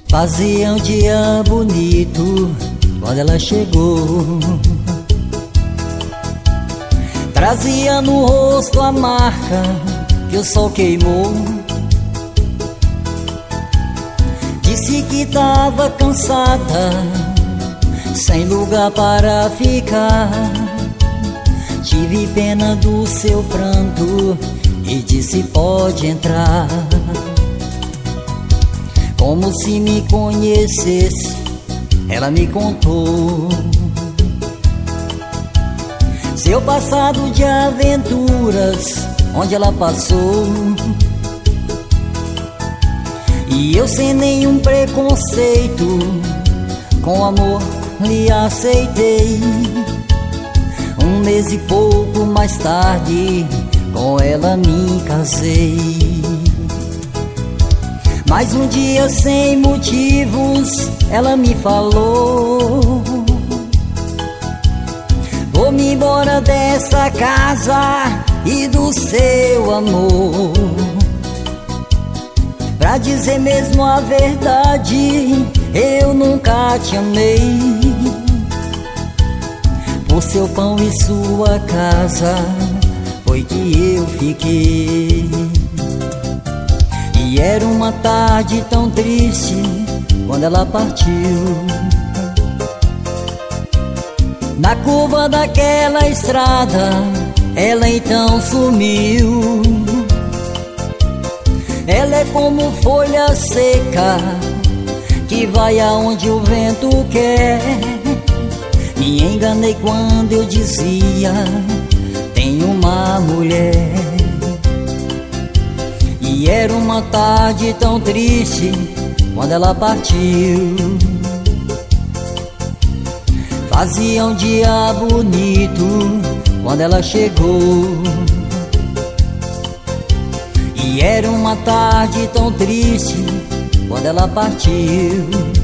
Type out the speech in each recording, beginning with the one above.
Fazia um dia bonito quando ela chegou. Trazia no rosto a marca que o sol queimou. Disse que tava cansada, sem lugar para ficar. Tive pena do seu pranto e disse pode entrar. Como se me conhecesse, ela me contou seu passado de aventuras, onde ela passou. E eu sem nenhum preconceito, com amor lhe aceitei. Um mês e pouco mais tarde, com ela me casei. Mas um dia sem motivos, ela me falou: vou-me embora dessa casa e do seu amor. Pra dizer mesmo a verdade, eu nunca te amei. Por seu pão e sua casa foi que eu fiquei. E era uma tarde tão triste quando ela partiu. Na curva daquela estrada, ela então sumiu. Ela é como folha seca, que vai aonde o vento quer. Me enganei quando eu dizia, tem uma mulher. E era uma tarde tão triste quando ela partiu. Fazia um dia bonito quando ela chegou. E era uma tarde tão triste quando ela partiu.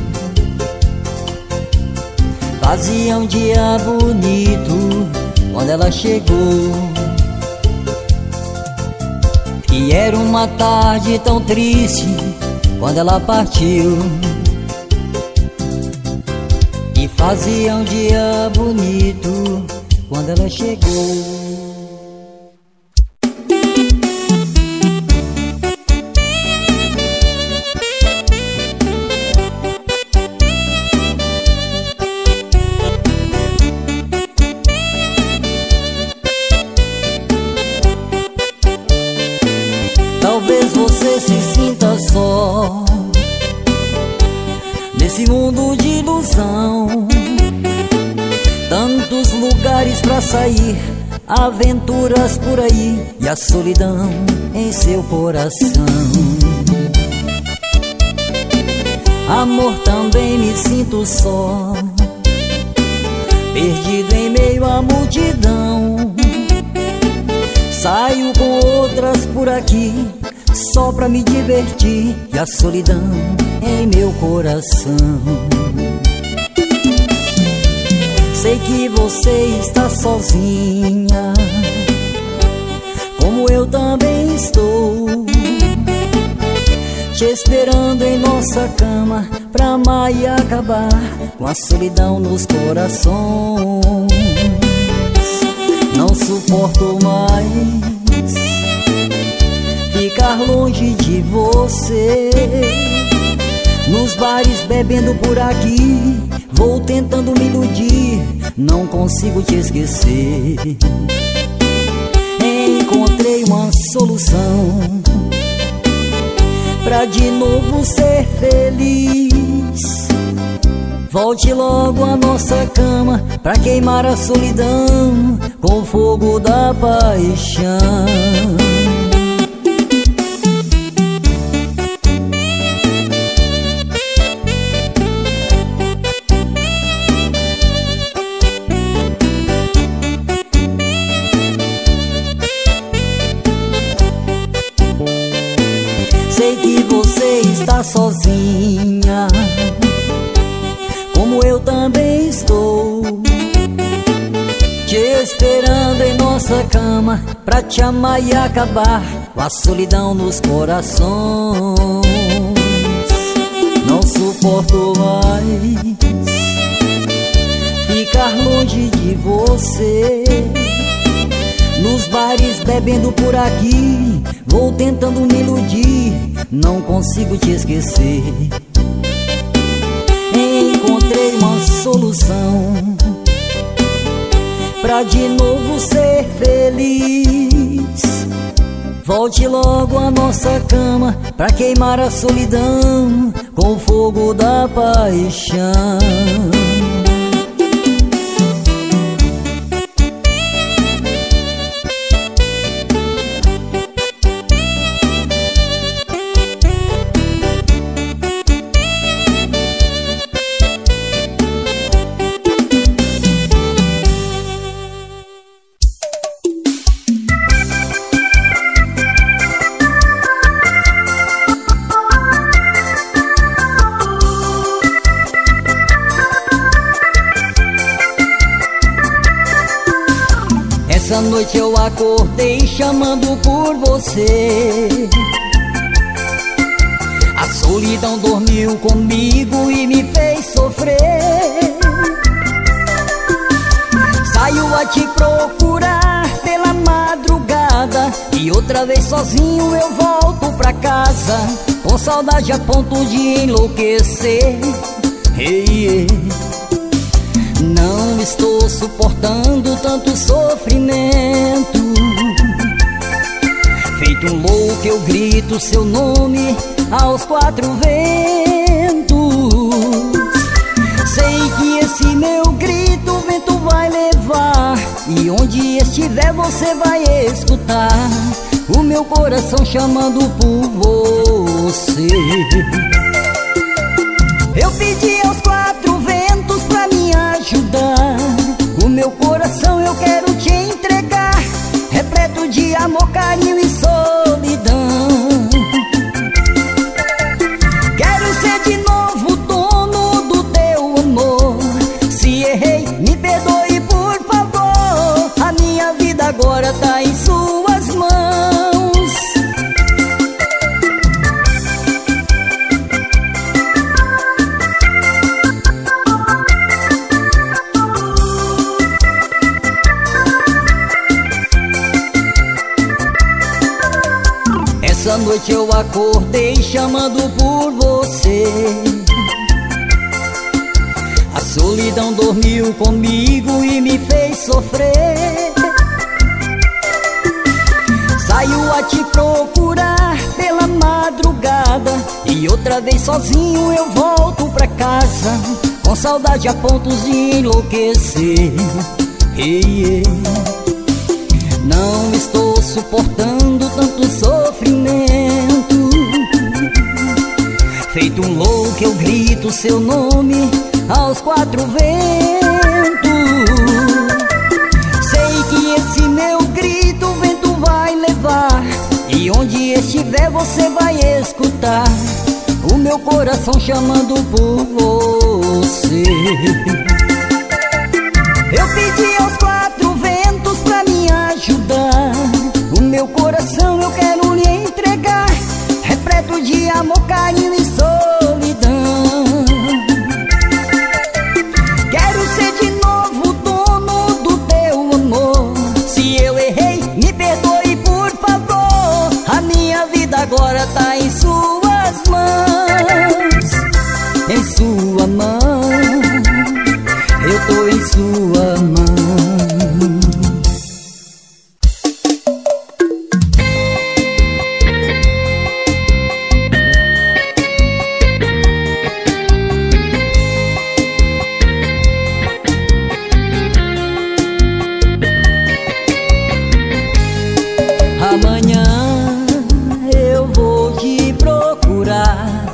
Fazia um dia bonito quando ela chegou. E era uma tarde tão triste quando ela partiu. E fazia um dia bonito quando ela chegou. Talvez você se sinta só nesse mundo de ilusão. Tantos lugares pra sair, aventuras por aí e a solidão em seu coração. Amor, também me sinto só, perdido em meio à multidão. Saio com outras por aqui, só pra me divertir, e a solidão em meu coração. Sei que você está sozinha, como eu também estou, te esperando em nossa cama, pra amar e acabar com a solidão nos corações. Não suporto mais ficar longe de você. Nos bares bebendo por aqui, vou tentando me iludir, não consigo te esquecer. Encontrei uma solução pra de novo ser feliz. Volte logo à nossa cama, pra queimar a solidão com o fogo da paixão. Sei que você está sozinha, como eu também estou, te esperando em nossa cama, pra te amar e acabar com a solidão nos corações. Não suporto suporto mais ficar longe de você. Nos bares bebendo por aqui, vou tentando me iludir, não consigo te esquecer. Encontrei uma solução pra de novo ser feliz. Volte logo à nossa cama pra queimar a solidão com o fogo da paixão. Essa noite eu acordei chamando por você. A solidão dormiu comigo e me fez sofrer. Saio a te procurar pela madrugada e outra vez sozinho eu volto pra casa, com saudade a ponto de enlouquecer. Hey, não estou suportando tanto sofrimento. Feito um louco eu grito seu nome aos quatro ventos. Sei que esse meu grito o vento vai levar, e onde estiver você vai escutar o meu coração chamando por você. Eu pedi aos quatro ventos pra me ajudar. O meu coração eu quero te entregar, repleto de amor, carinho e solidão. Quero ser de novo dono do teu amor. Se errei, me perdoe por favor. A minha vida agora tá em suas mãos. Essa noite eu acordei chamando por você. A solidão dormiu comigo e me fez sofrer. Saio a te procurar pela madrugada e outra vez sozinho eu volto pra casa, com saudade a pontos de enlouquecer. Hey, não estou suportando tanto sofrimento. Feito um louco eu grito seu nome aos quatro ventos. Sei que esse meu grito o vento vai levar, e onde estiver você vai escutar o meu coração chamando por você. Eu pedi aos quatro ventos pra me ajudar. O meu coração eu quero lhe entregar, repleto de amor, carinho e solidão. Quero ser de novo dono do teu amor. Se eu errei, me perdoe por favor. A minha vida agora tá em suas mãos. Em sua mão, eu tô em sua mão. Amanhã eu vou te procurar.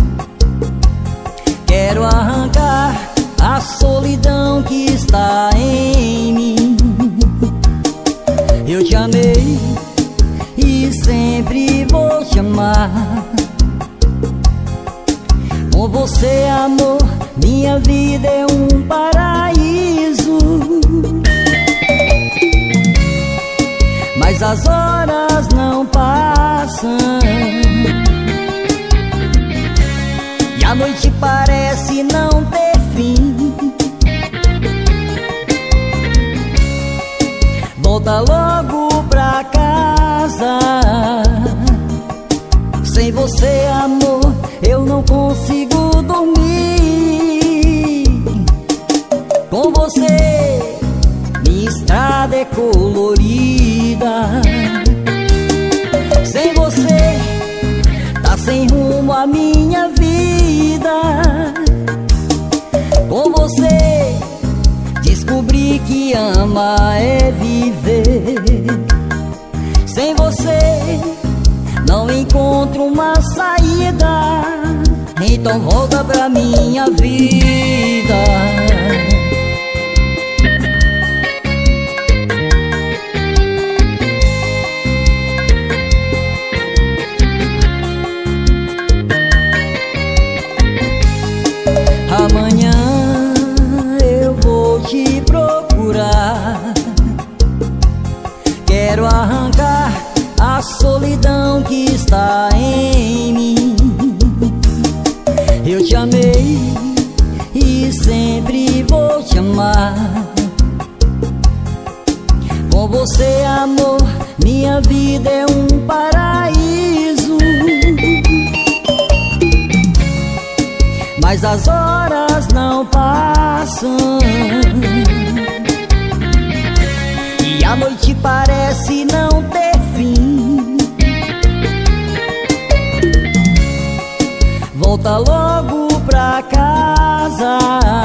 Quero arrancar a solidão que está em mim. Eu te amei e sempre vou te amar. Com você, amor, minha vida é um paraíso. Mas as horas não passam e a a noite parece não ter fim. Volta logo pra casa. Sem você, amor, eu não consigo dormir. Com você, minha estrada é colorida. Sem você, tá sem rumo a minha vida. Com você, descobri que ama é viver. Sem você, não encontro uma saída. Então volta pra minha vida. Amanhã eu vou te procurar. Quero arrancar a solidão que está em mim. Eu te amei e sempre vou te amar. Com você, amor, minha vida é um paraíso. Mas as horas não passam e a noite parece não ter fim. Volta logo pra casa.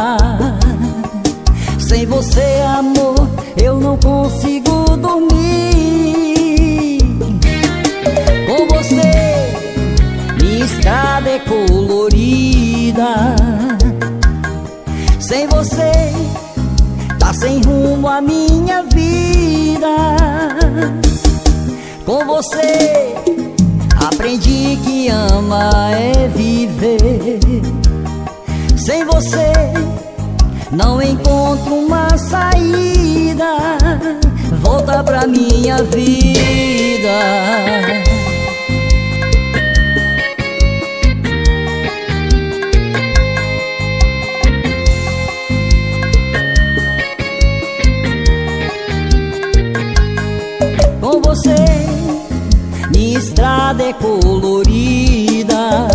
Sem você, amor, eu não consigo dormir. Com você, minha estrada é colorida. Sem você, tá sem rumo a minha vida. Com você, aprendi que ama é viver. Sem você, não encontro uma saída. Volta pra minha vida. Com você, minha estrada é colorida.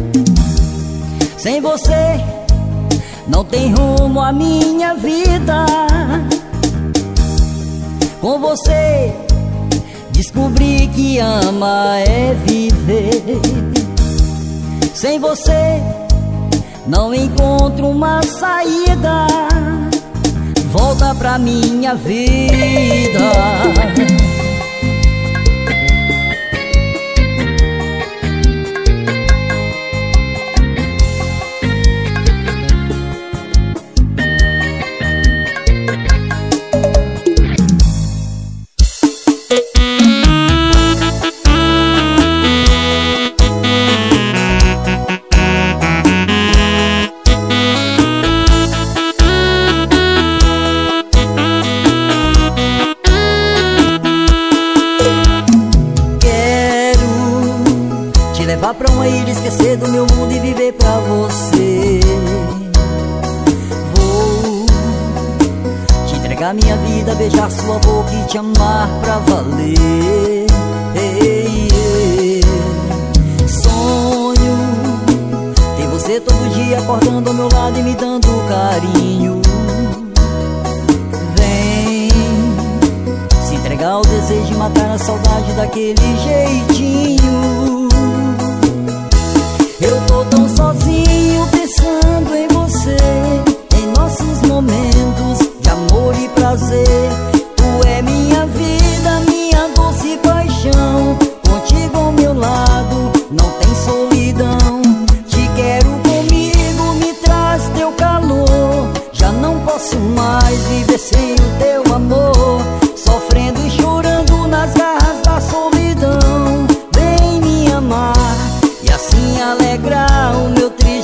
Sem você, não tem rumo a minha vida. Com você, descobri que ama é viver. Sem você, não encontro uma saída. Volta pra minha vida. Levar pra uma ilha, esquecer do meu mundo e viver pra você. Vou te entregar minha vida, beijar sua boca e te amar pra valer. Sonho ter você todo dia acordando ao meu lado e me dando carinho. Vem se entregar ao desejo de matar a saudade daquele jeitinho. Eu tô tão sozinho pensando em você, em nossos momentos de amor e prazer. Tu é minha vida, minha doce paixão. Contigo ao meu lado não tem solidão. Te quero comigo, me traz teu calor. Já não posso mais viver sem o teu amor. Sofrendo e chorando nas garras da solidão. Vem me amar e assim alegrar o meu triste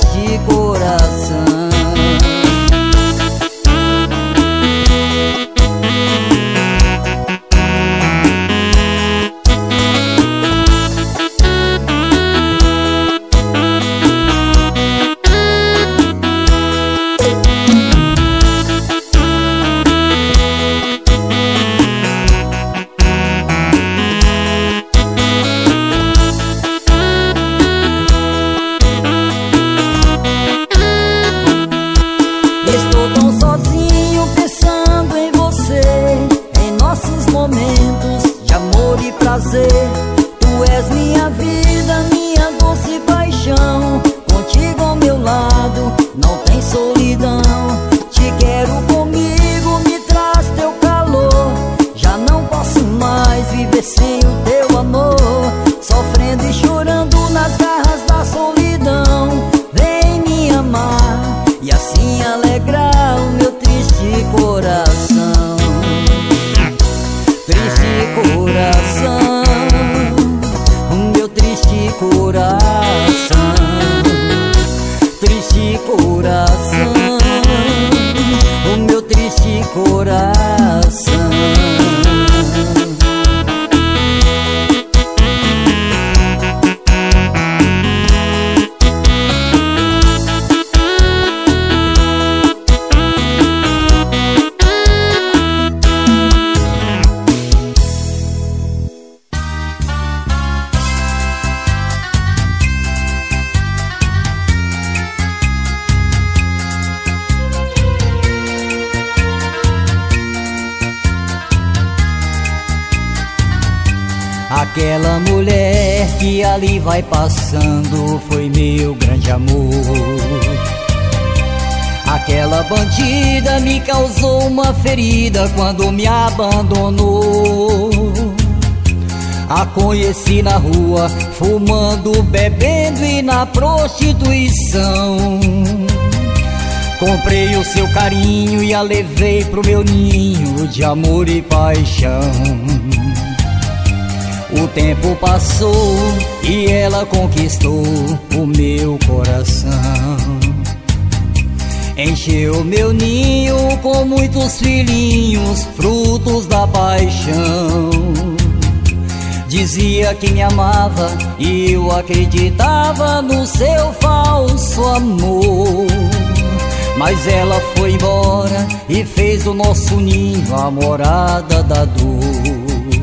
Aquela mulher que ali vai passando foi meu grande amor. Aquela bandida me causou uma ferida quando me abandonou. A conheci na rua, fumando, bebendo e na prostituição. Comprei o seu carinho e a levei pro meu ninho de amor e paixão. O tempo passou e ela conquistou o meu coração. Encheu meu ninho com muitos filhinhos, frutos da paixão. Dizia que me amava e eu acreditava no seu falso amor. Mas ela foi embora e fez do nosso ninho a morada da dor.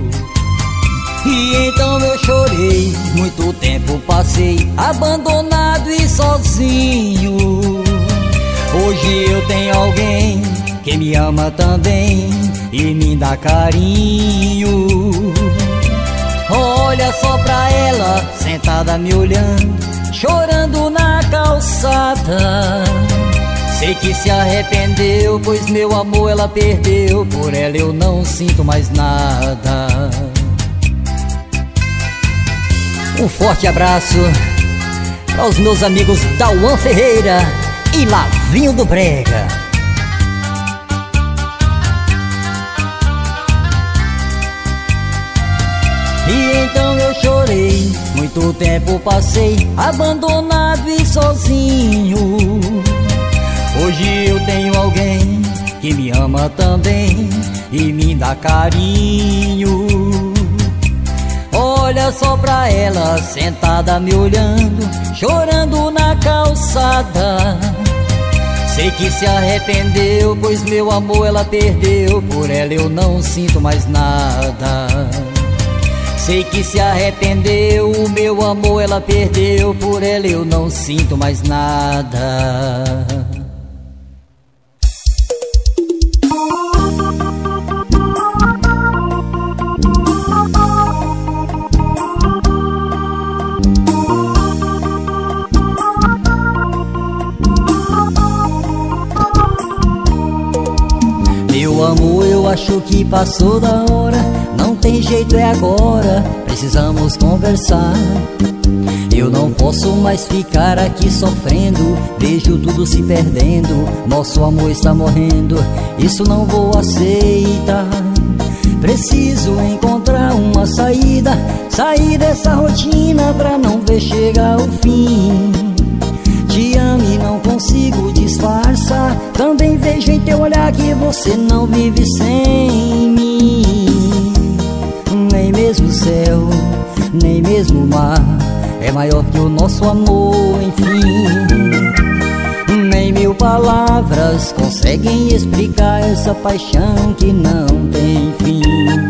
E então eu chorei, muito tempo passei abandonado e sozinho. Hoje eu tenho alguém que me ama também e me dá carinho. Olha só pra ela, sentada me olhando, chorando na calçada. Sei que se arrependeu, pois meu amor ela perdeu. Por ela eu não sinto mais nada. Um forte abraço para os meus amigos Dauan Ferreira e Lavinho do Brega. E então eu chorei, muito tempo passei abandonado e sozinho. Hoje eu tenho alguém que me ama também e me dá carinho. Olha só pra ela, sentada me olhando, chorando na calçada. Sei que se arrependeu, pois meu amor ela perdeu. Por ela eu não sinto mais nada. Sei que se arrependeu, o meu amor ela perdeu. Por ela eu não sinto mais nada. Meu amor, eu acho que passou da hora. Não tem jeito, é agora. Precisamos conversar. Eu não posso mais ficar aqui sofrendo. Vejo tudo se perdendo. Nosso amor está morrendo. Isso não vou aceitar. Preciso encontrar uma saída. Sair dessa rotina pra não ver chegar o fim. Te amo e não consigo disfarçar. Também vejo em teu olhar que você não vive sem mim. Nem mesmo o céu, nem mesmo o mar é maior que o nosso amor, enfim. Nem mil palavras conseguem explicar essa paixão que não tem fim.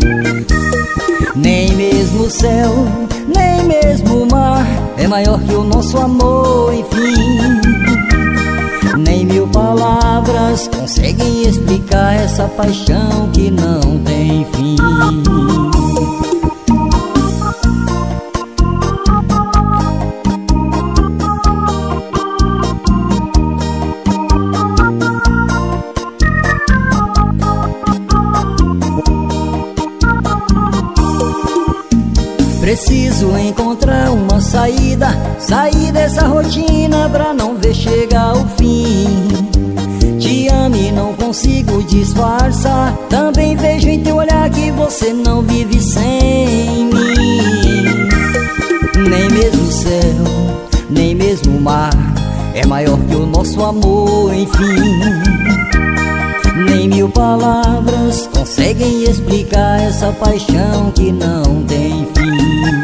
Nem mesmo o céu, nem mesmo o mar é maior que o nosso amor, enfim. Nem mil palavras conseguem explicar essa paixão que não tem fim. Preciso encontrar uma saída. Sair dessa rotina pra não ver chegar o fim. Te amo e não consigo disfarçar. Também vejo em teu olhar que você não vive sem mim. Nem mesmo o céu, nem mesmo o mar é maior que o nosso amor, enfim. Nem mil palavras conseguem explicar essa paixão que não tem fim.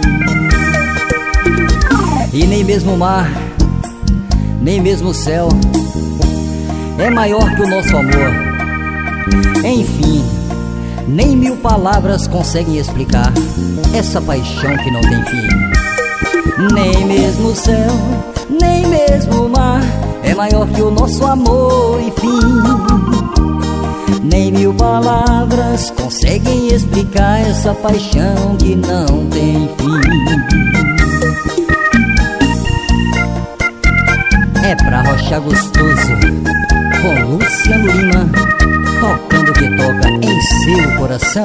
E nem mesmo o mar, nem mesmo o céu é maior que o nosso amor. Enfim, nem mil palavras conseguem explicar essa paixão que não tem fim. Nem mesmo o céu, nem mesmo o mar é maior que o nosso amor, enfim. Nem 1000 palavras conseguem explicar essa paixão que não tem fim. É pra rochar gostoso, com Luciano Lima, tocando o que toca em seu coração.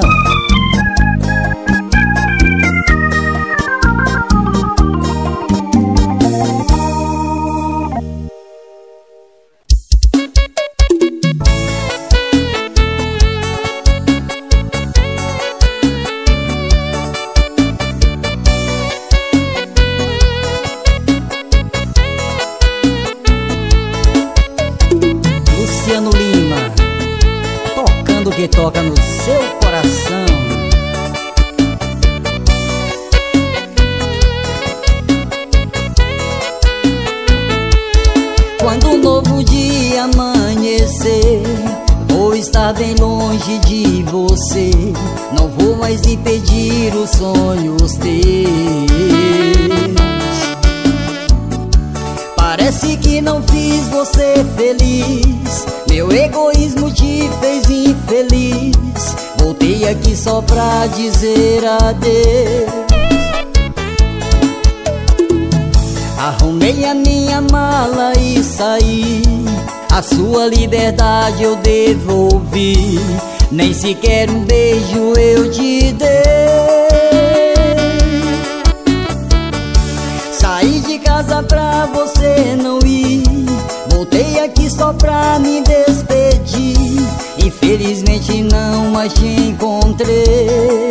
Luciano Lima, tocando o que toca no seu coração. Quando um novo dia amanhecer, vou estar bem longe de você. Não vou mais impedir os sonhos teus. Parece que não fiz você feliz, meu egoísmo te fez infeliz. Voltei aqui só pra dizer adeus. Arrumei a minha mala e saí, a sua liberdade eu devolvi. Nem sequer um beijo eu te dei. Saí de casa pra você não ir, voltei aqui só pra me despedir. Infelizmente não mais te encontrei.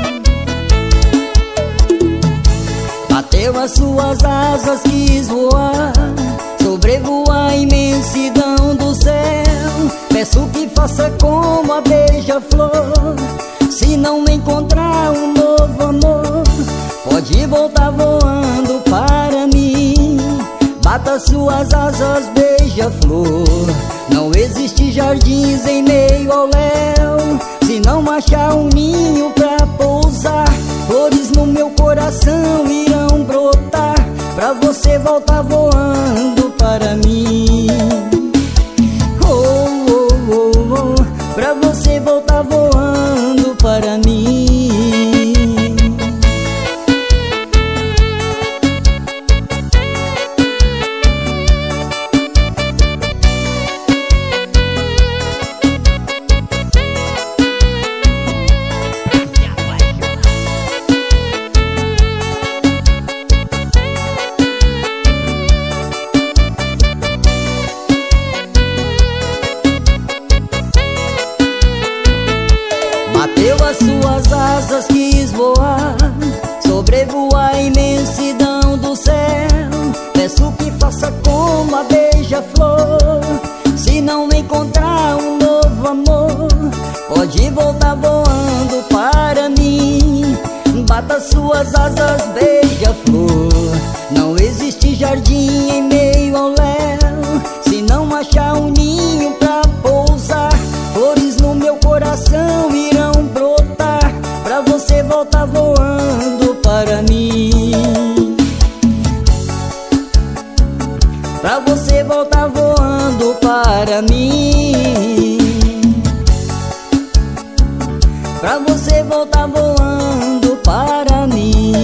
Bateu as suas asas, quis voar, sobrevoar a imensidão do céu. Peço que faça como a beija-flor, se não encontrar um novo amor, pode voltar voando para mim. Bata suas asas, beija-flor. Não existe jardins em meio ao léu, se não achar um ninho pra pousar. Flores no meu coração irão brotar, pra você voltar voando para mim. Oh, oh, oh, oh, pra você voltar voando para mim. Bateu as suas asas, quis voar, sobrevoar a imensidão do céu. Peço que faça como a beija-flor, se não encontrar um novo amor, pode voltar voando para mim. Bata suas asas, beija-flor. Não existe jardim em meio ao léu, se não achar um ninho pra pousar. Flores no meu coração irão brotar, pra você voltar voando para mim. Pra você voltar voando para mim. Pra você voltar voando para mim.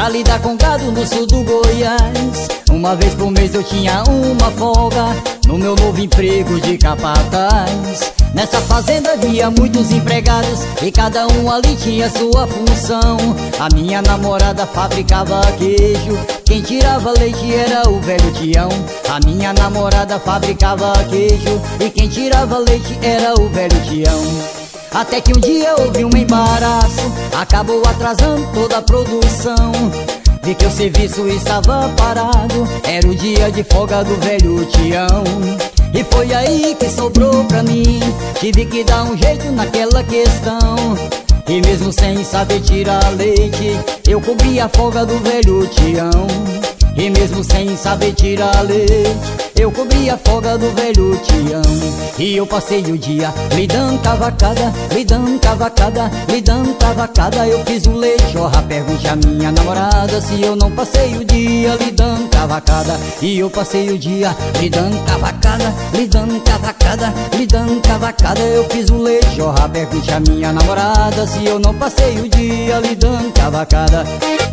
pra lidar com gado no sul do Goiás. Uma vez por mês eu tinha uma folga no meu novo emprego de capataz. Nessa fazenda havia muitos empregados e cada um ali tinha sua função. A minha namorada fabricava queijo, quem tirava leite era o velho Tião. A minha namorada fabricava queijo e quem tirava leite era o velho Tião. Até que um dia houve um embaraço, acabou atrasando toda a produção. Vi que o serviço estava parado, era o dia de folga do velho Tião. E foi aí que sobrou pra mim, tive que dar um jeito naquela questão. E mesmo sem saber tirar leite, eu cobri a folga do velho Tião. E mesmo sem saber tirar leite, eu cobri a folga do velho Tião. E eu passei o dia lidando cavacada, lidando cavacada, lidando cavacada. Eu fiz o leite jorrar, pergunte a minha namorada se eu não passei o dia lidando cavacada. E eu passei o dia lidando cavacada, lidando cavacada, lidando cavacada. Eu fiz o leite jorrar, pergunte a minha namorada se eu não passei o dia lidando cavacada.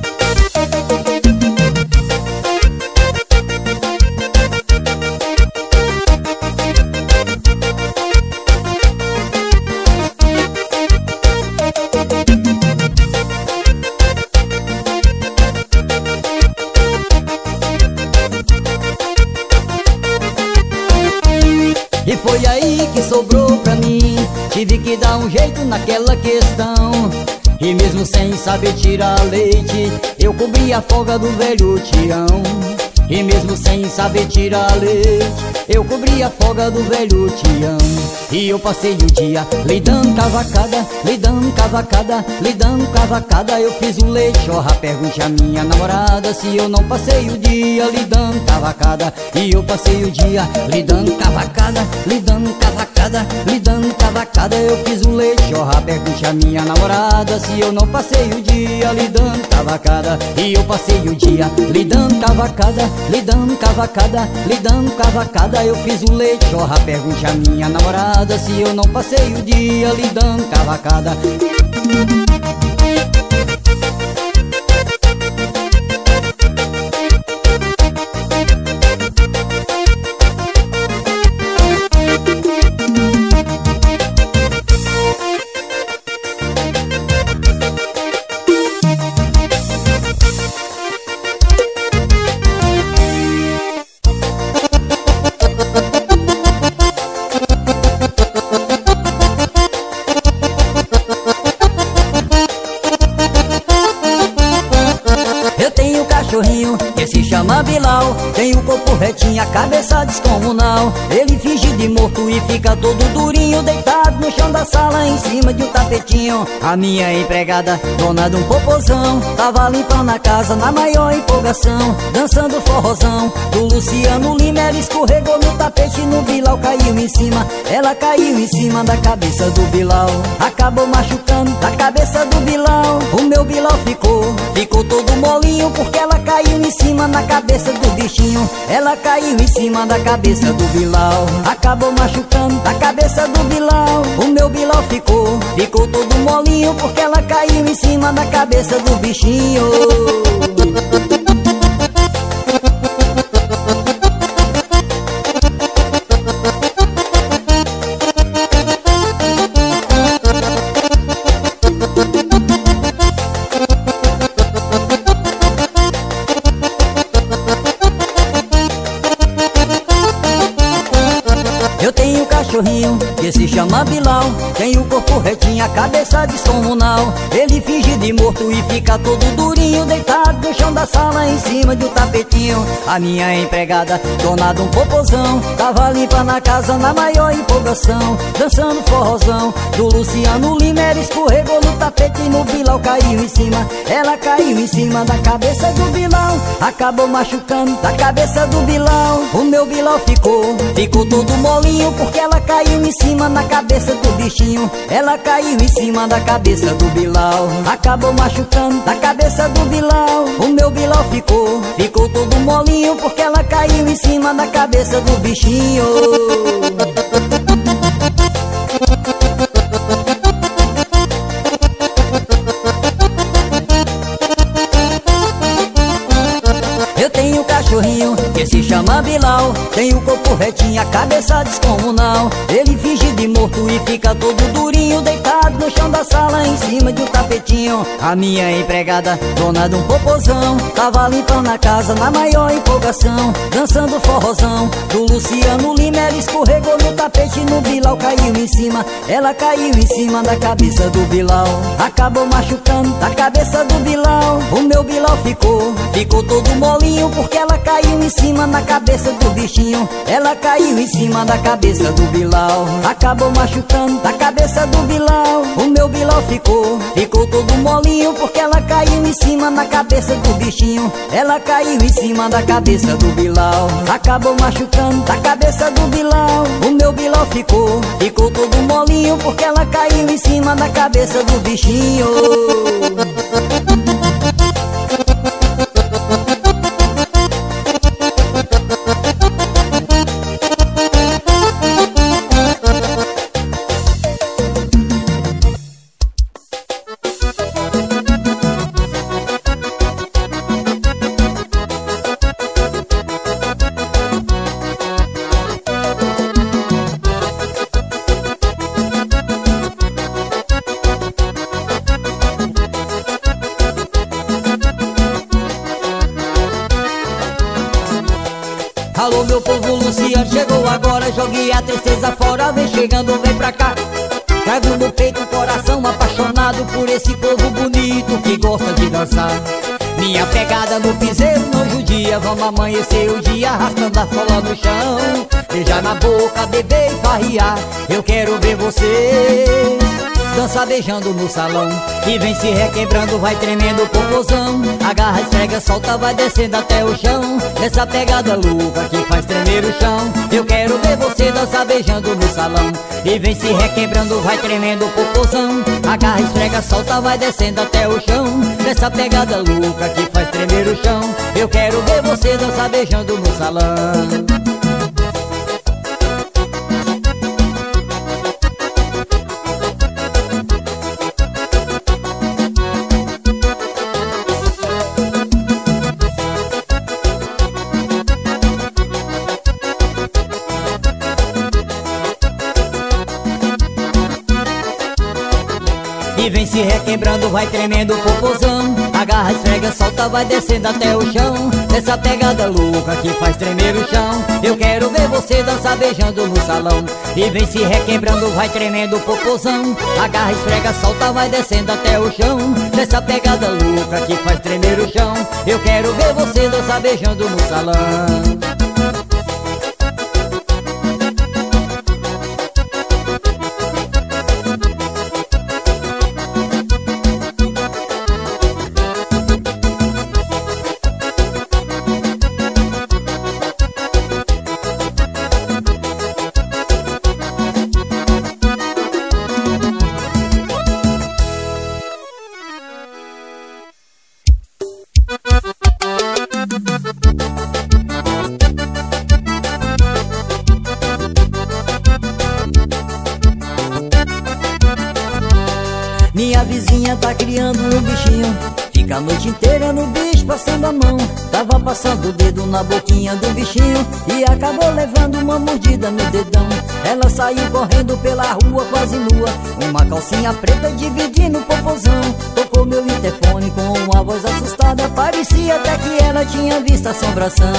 E foi aí que sobrou pra mim, tive que dar um jeito naquela questão. E mesmo sem saber tirar leite, eu cobri a folga do velho Tião. E mesmo sem saber tirar leite, eu cobri a folga do velho Tião. E eu passei o dia lidando cavacada, lidando cavacada, lidando cavacada. Eu fiz o leite jorrar, pergunte a minha namorada se eu não passei o dia lidando cavacada. E eu passei o dia lidando cavacada, lidando cavacada, lidando cavacada. Eu fiz o leite jorrar, pergunte a minha namorada se eu não passei o dia lidando cavacada. E eu passei o dia lidando cavacada, lidando cavacada, lidando cavacada. Eu fiz o leite jorrar, pergunte a minha namorada se eu não passei o dia lidando cavacada. Que se chama Bilal, tem o corpo retinho, a cabeça descomunal. Ele finge de morto e fica todo durinho, deitado no chão da sala em cima de um tapetinho. A minha empregada, dona de um popozão, tava limpando a casa na maior empolgação, dançando forrozão do Luciano Lima. Ela escorregou no tapete, no Bilal caiu em cima. Ela caiu em cima da cabeça do Bilal, acabou machucando a cabeça do Bilal. O meu Bilal ficou todo molinho, porque ela caiu em cima na cabeça do bichinho. Ela caiu em cima da cabeça do Bilal, acabou machucando a cabeça do Bilal. O meu Bilal ficou todo molinho, porque ela caiu em cima da cabeça do bichinho. Que se chama Bilal, tem o corpo retinho, a cabeça descomunal. Ele finge de morto e fica todo durinho, deitado no chão da sala em cima de um tapetinho. A minha empregada, dona de um popozão, tava limpando a casa na maior empolgação, dançando forrozão do Luciano Lima. Ela escorregou no tapete e no Bilal caiu em cima. Ela caiu em cima da cabeça do Bilal, acabou machucando a cabeça do Bilal. O meu Bilal ficou todo molinho, porque ela caiu em cima na cabeça do bichinho. Ela caiu em cima da cabeça do Bilal, acabou machucando a cabeça do Bilal. O meu Bilal ficou todo molinho, porque ela caiu em cima da cabeça do bichinho. tem o corpo retinho, a cabeça descomunal. Ele finge de morto e fica todo durinho, deitado no chão da sala, em cima de um tapetinho. A minha empregada, dona de um popozão, tava limpando a casa na maior empolgação, dançando forrozão do Luciano Lima. Ela escorregou no tapete, no Bilal caiu em cima. Ela caiu em cima da cabeça do Bilal, acabou machucando a cabeça do Bilal. O meu Bilal ficou todo molinho, porque ela caiu em cima na cabeça do bichinho. Ela caiu em cima da cabeça do Bilal, acabou machucando a cabeça do Bilal. O meu Bilal ficou todo molinho, porque ela caiu em cima na cabeça do bichinho. Ela caiu em cima da cabeça do Bilal, acabou machucando a cabeça do Bilal. O meu Bilal ficou todo molinho, porque ela caiu em cima da cabeça do bichinho. Alô meu povo, Luciano chegou agora, jogue a tristeza fora, vem chegando, vem pra cá. Trago no peito um coração apaixonado por esse povo bonito que gosta de dançar. Minha pegada no piseiro não judia, vamos amanhecer o dia arrastando a sola no chão. Beijar na boca, beber e farriar, eu quero ver você dança beijando no salão. E vem se requebrando, vai tremendo o popozão. Agarra, esfrega, solta, vai descendo até o chão. Essa pegada louca que faz tremer o chão. Eu quero ver você dançar beijando no salão. E vem se requebrando, vai tremendo o popozão. Agarra, esfrega, solta, vai descendo até o chão. Essa pegada louca que faz tremer o chão. Eu quero ver você dançar beijando no salão. E vem se requebrando, vai tremendo o popozão. Agarra, esfrega, solta, vai descendo até o chão. Essa pegada louca que faz tremer o chão. Eu quero ver você dançar beijando no salão. E vem se requebrando, vai tremendo o popozão. Agarra, esfrega, solta, vai descendo até o chão. Essa pegada louca que faz tremer o chão. Eu quero ver você dançar beijando no salão. Minha vizinha tá criando um bichinho, fica a noite inteira no bicho passando a mão. Tava passando o dedo na boquinha do bichinho e acabou levando uma mordida no dedão. Ela saiu correndo pela rua quase nua, uma calcinha preta dividindo o popozão. Tocou meu interfone com uma voz assustada, parecia até que ela tinha visto a assombração.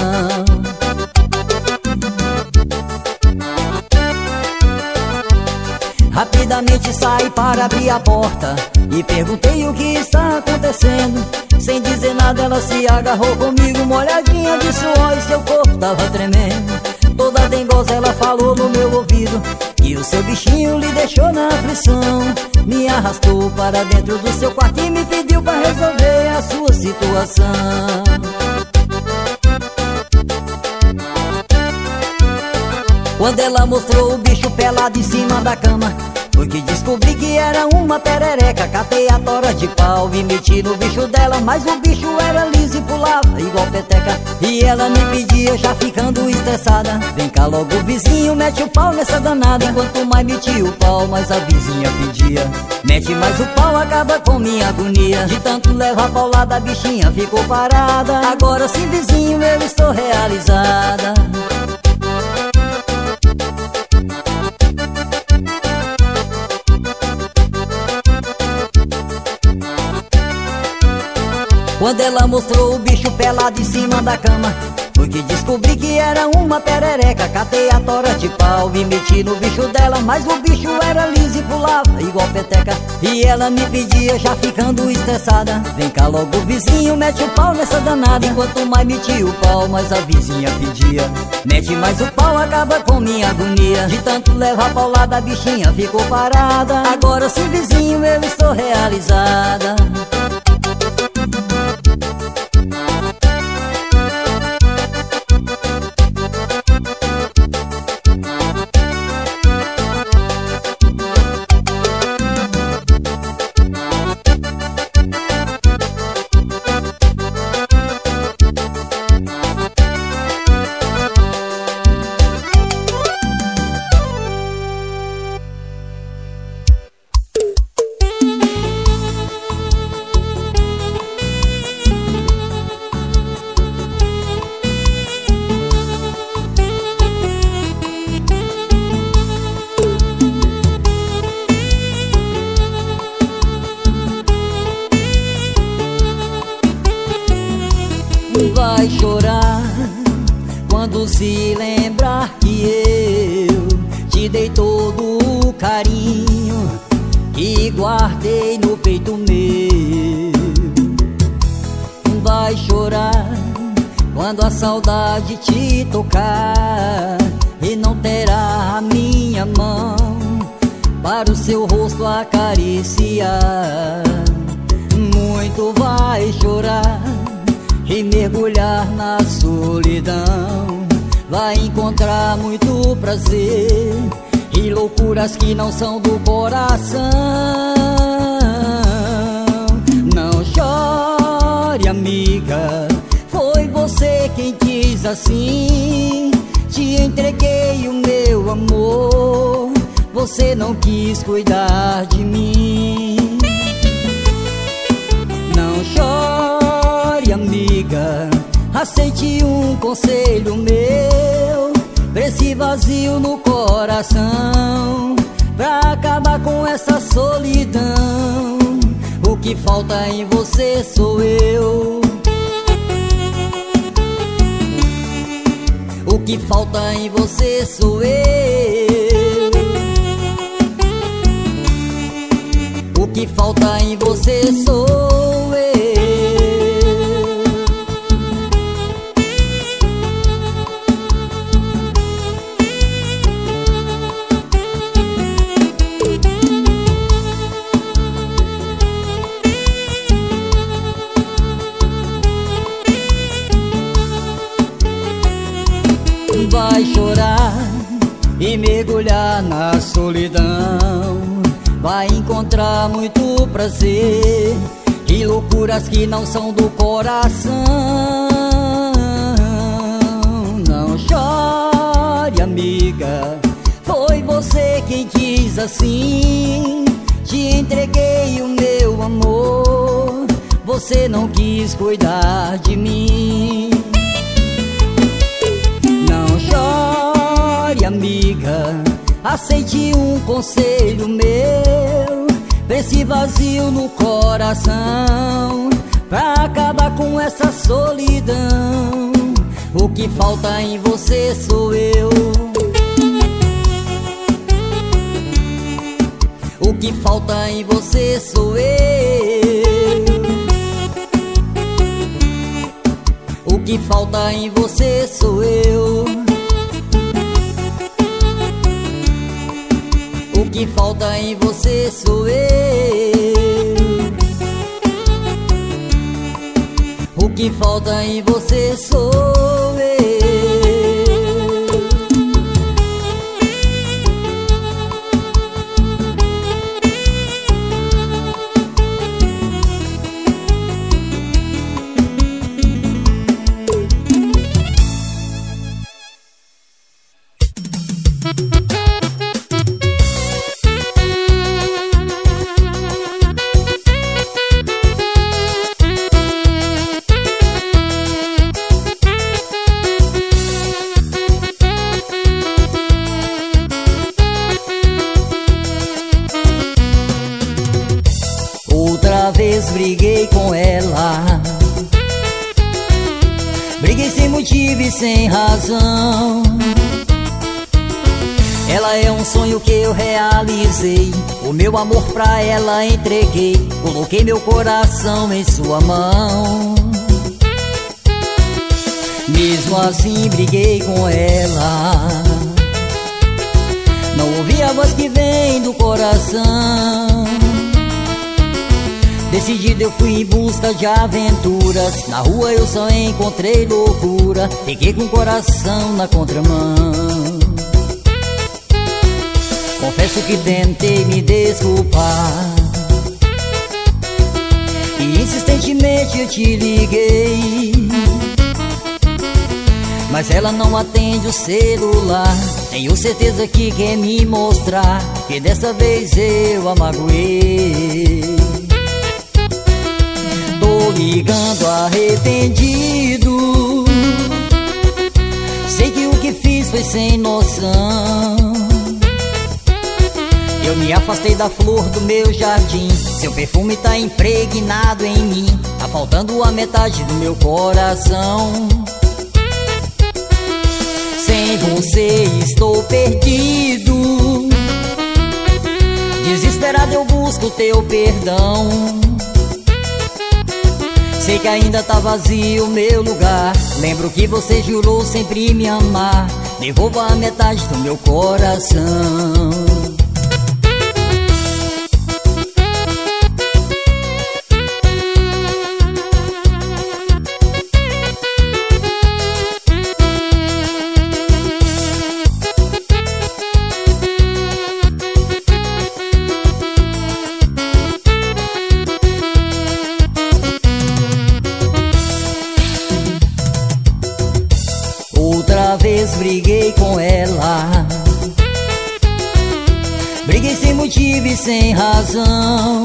Rapidamente saí para abrir a porta e perguntei o que está acontecendo. Sem dizer nada ela se agarrou comigo, molhadinha de suor e seu corpo tava tremendo. Toda dengosa ela falou no meu ouvido que o seu bichinho lhe deixou na aflição. Me arrastou para dentro do seu quarto e me pediu para resolver a sua situação. Quando ela mostrou o bicho pelado em cima da cama, foi que descobri que era uma perereca. Catei a tora de pau e meti no bicho dela, mas o bicho era liso e pulava igual peteca. E ela me pedia, já ficando estressada: vem cá logo vizinho, mete o pau nessa danada. Enquanto mais metia o pau, mais a vizinha pedia: mete mais o pau, acaba com minha agonia. De tanto levar paulada, a bichinha ficou parada. Agora sim vizinho, eu estou realizada. Quando ela mostrou o bicho pelado em cima da cama, foi que descobri que era uma perereca. Catei a tora de pau e meti no bicho dela, mas o bicho era liso e pulava igual peteca. E ela me pedia, já ficando estressada: vem cá logo vizinho, mete o pau nessa danada. Enquanto mais metia o pau, mais a vizinha pedia: mete mais o pau, acaba com minha agonia. De tanto levar paulada, a bichinha ficou parada. Agora sim vizinho, eu estou realizada. Vai chorar quando se lembrar que eu te dei todo o carinho que guardei no peito meu. Vai chorar quando a saudade te tocar e não terá a minha mão para o seu rosto acariciar. Muito vai chorar e mergulhar na solidão. Vai encontrar muito prazer e loucuras que não são do coração. Não chore, amiga, foi você quem quis assim. Te entreguei o meu amor, você não quis cuidar de mim. Não chore, amiga, aceite um conselho meu pra esse vazio no coração, pra acabar com essa solidão. O que falta em você sou eu. O que falta em você sou eu. O que falta em você sou eu. Vai chorar e mergulhar na solidão. Vai encontrar muito prazer e loucuras que não são do coração. Não chore, amiga, foi você quem quis assim. Te entreguei o meu amor, você não quis cuidar de mim. Não chore, amiga, aceite um conselho meu pra esse vazio no coração, pra acabar com essa solidão. O que falta em você sou eu. O que falta em você sou eu. O que falta em você sou eu. O que falta em você sou eu. O que falta em você sou eu. motivo e sem razão. Ela é um sonho que eu realizei, o meu amor pra ela entreguei, coloquei meu coração em sua mão. Mesmo assim briguei com ela, não ouvi a voz que vem do coração. Decidido eu fui em busca de aventuras, na rua eu só encontrei loucura, fiquei com o coração na contramão. Confesso que tentei me desculpar e insistentemente eu te liguei, mas ela não atende o celular. Tenho certeza que quer me mostrar que dessa vez eu a magoei. Tô ligando arrependido, sei que o que fiz foi sem noção. Eu me afastei da flor do meu jardim, seu perfume tá impregnado em mim, tá faltando a metade do meu coração. Sem você estou perdido, desesperado eu busco teu perdão. Sei que ainda tá vazio o meu lugar, lembro que você jurou sempre me amar. Devolva a metade do meu coração. Outra vez briguei com ela, briguei sem motivo e sem razão.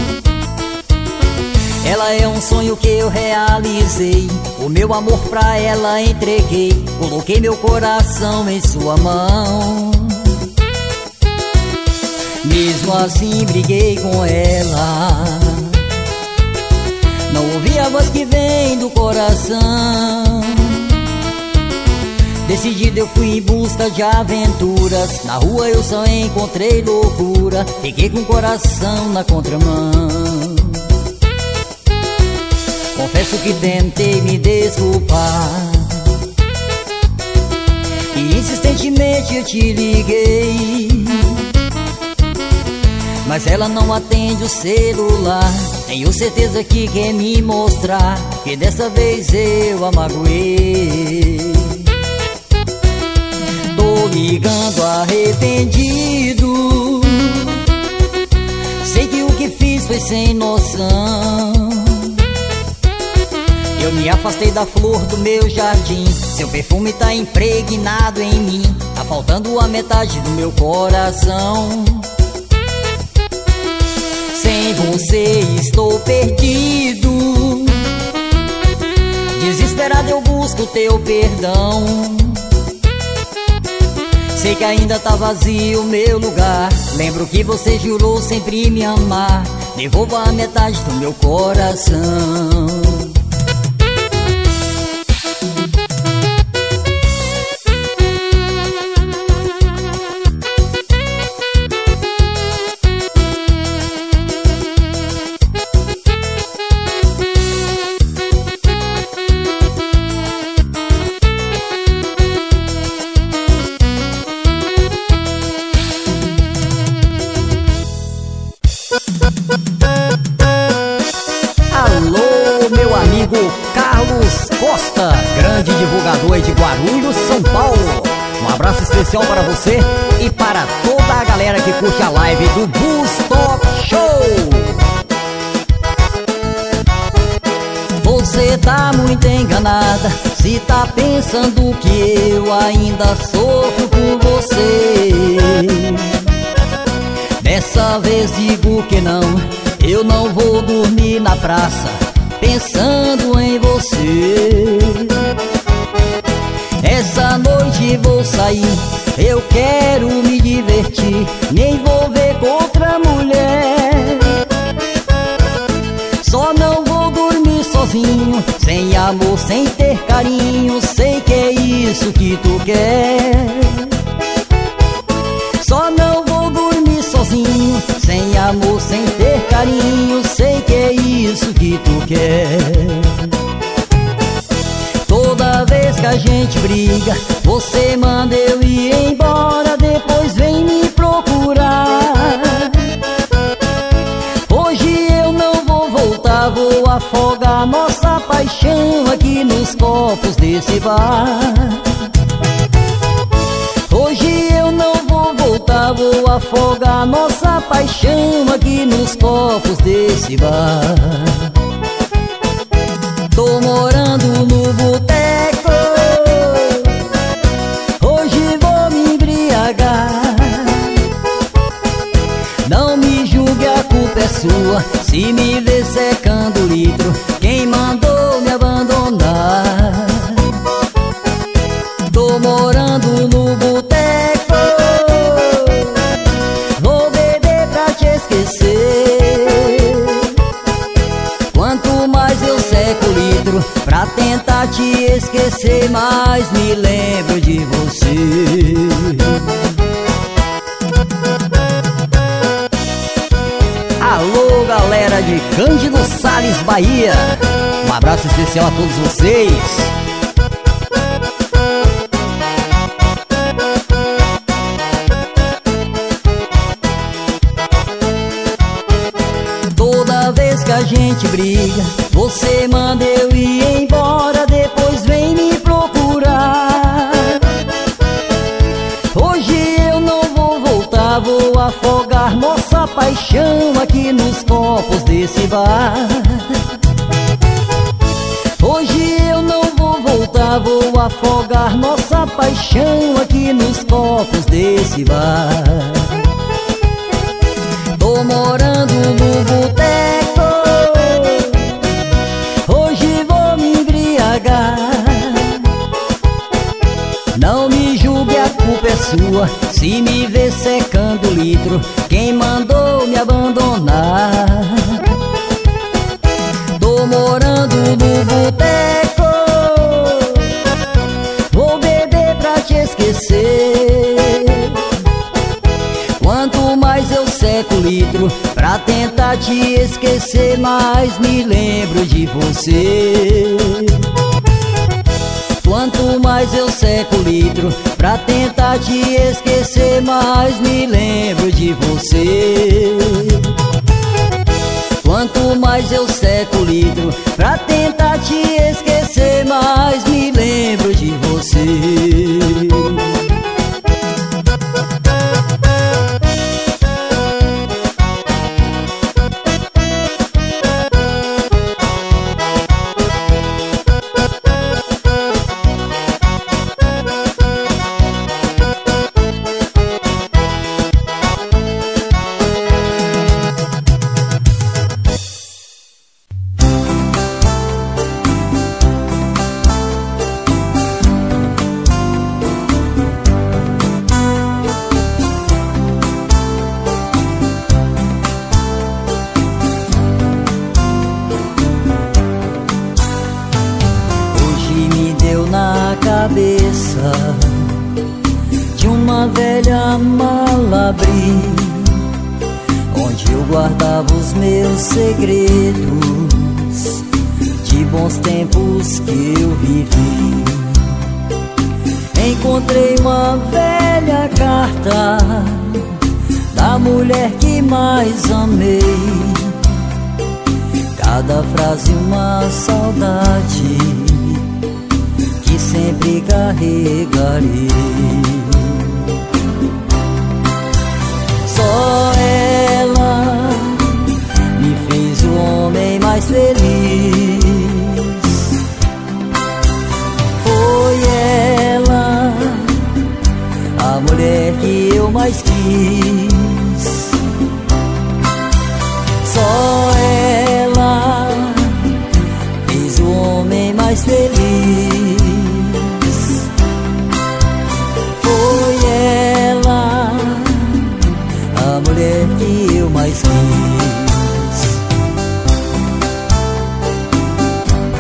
Ela é um sonho que eu realizei, o meu amor pra ela entreguei, coloquei meu coração em sua mão. Mesmo assim briguei com ela, não ouvi a voz que vem do coração. Decidido eu fui em busca de aventuras, na rua eu só encontrei loucura, fiquei com o coração na contramão. Confesso que tentei me desculpar e insistentemente eu te liguei, mas ela não atende o celular. Tenho certeza que quer me mostrar que dessa vez eu a magoei. Tô ligando arrependido, sei que o que fiz foi sem noção. Eu me afastei da flor do meu jardim, seu perfume tá impregnado em mim, tá faltando a metade do meu coração. Sem você estou perdido, desesperado eu busco teu perdão. Sei que ainda tá vazio o meu lugar, lembro que você jurou sempre me amar. Devolva a metade do meu coração. Alô, meu amigo Carlos Costa, grande divulgador aí de Guarulhos, São Paulo. Um abraço especial para você e para toda a galera que curte a live do Blues Talk Show. Você tá muito enganada se tá pensando que eu ainda sofro por você. Dessa vez digo que não, eu não vou dormir na praça pensando em você. Essa noite vou sair, eu quero me divertir, me envolver com outra mulher. Só não vou dormir sozinho sozinho, sem amor, sem ter carinho. Sei que é isso que tu quer. Só não vou dormir sozinho, sem amor, sem ter carinho. Sei que é isso que tu quer. Toda vez que a gente briga, você manda eu ir embora, depois vem me procurar. Hoje eu não vou voltar, vou afogar nossa paixão aqui nos copos desse bar. Hoje eu não vou voltar, vou afogar nossa paixão aqui nos copos desse bar. Tô morando no boteco, hoje vou me embriagar. Não me julgue, a culpa é sua, se me vê secando litro, quem mandou me abandonar? Tô morando no boteco, vou beber pra te esquecer. Quanto mais eu seco o litro pra tentar te esquecer, mais me lembro de você. Alô, galera de Cândido Sales, Bahia, um abraço especial a todos vocês. Toda vez que a gente briga, você manda eu ir embora, depois vem me procurar. Hoje eu não vou voltar, vou afogar nossa paixão aqui nos copos desse bar. Hoje eu não vou voltar, vou afogar nossa paixão aqui nos copos desse bar. Tô morando no boteco, hoje vou me embriagar. Não me julgue, a culpa é sua, se me vê secando litro, quem mandou me abandonar? Tô morando no boteco, vou beber pra te esquecer. Quanto mais eu seco o litro pra tentar te esquecer, mais me lembro de você. Quanto mais eu seco o litro pra tentar te esquecer, mais me lembro de você. Quanto mais eu seco o litro pra tentar te esquecer, mais me lembro de você. De uma velha Malabry, onde eu guardava os meus segredos, de bons tempos que eu vivi. Encontrei uma velha carta da mulher que mais amei, cada frase uma saudade que sempre carregarei. Só ela me fez o homem mais feliz. Foi ela a mulher que eu mais quis. Só ela fez o homem mais feliz. Foi ela a mulher que eu mais quis.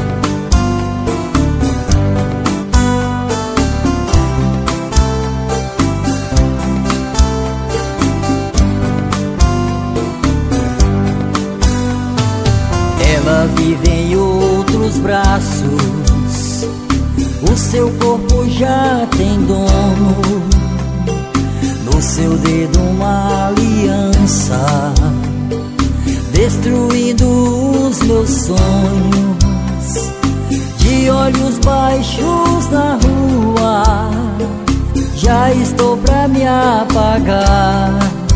em outros braços, o seu corpo já tem dono. No seu dedo uma aliança, destruindo os meus sonhos. De olhos baixos na rua, já estou pra me apagar.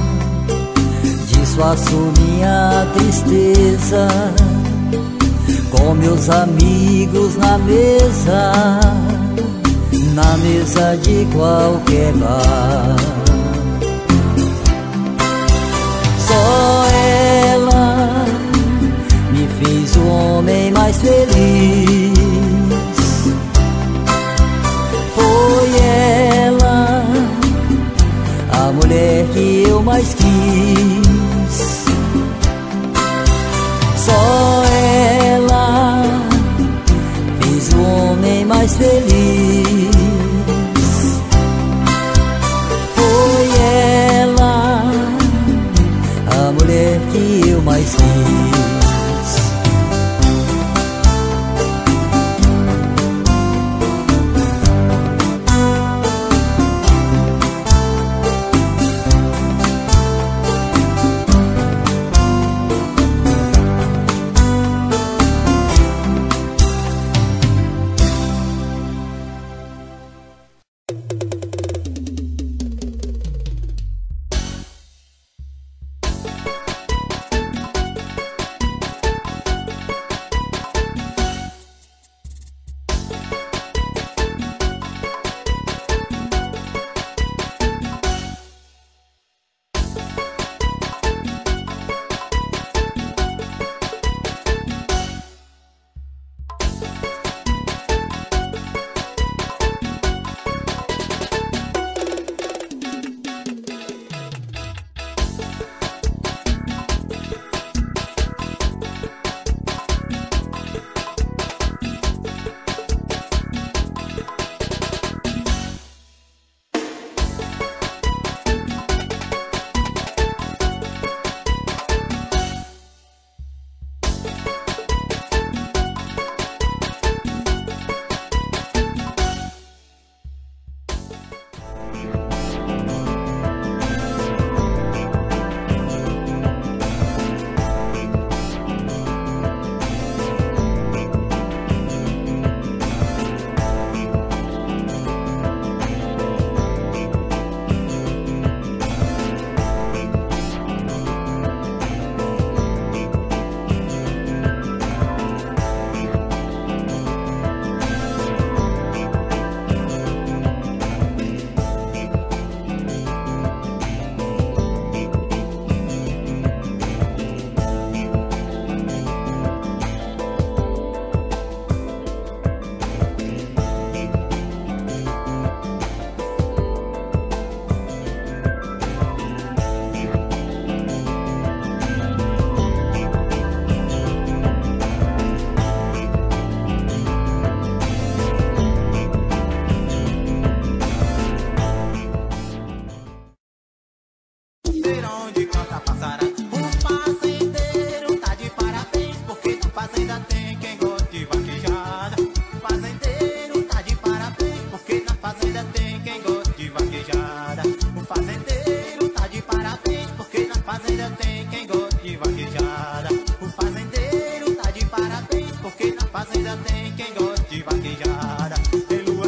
Disfarço minha tristeza com meus amigos na mesa de qualquer bar. Só ela me fez o homem mais feliz. Foi ela a mulher que eu mais quis. Só ela fez o homem mais feliz. Foi ela a mulher que eu mais quis.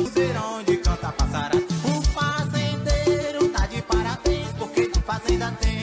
Fazenda tem